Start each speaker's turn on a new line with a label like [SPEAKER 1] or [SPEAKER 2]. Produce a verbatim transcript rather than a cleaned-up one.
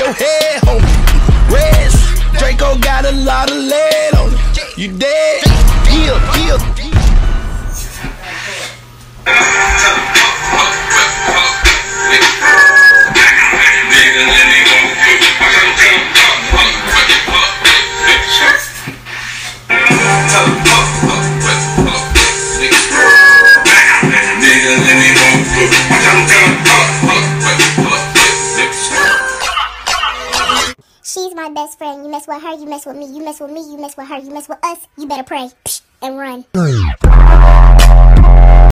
[SPEAKER 1] your head, homie. Reds, Draco got a lot of lead on it. You dead? Yeah, yeah.
[SPEAKER 2] She's my best friend. You mess with her, you mess with me. You mess with me, you mess with her. You mess with us, you better pray and run.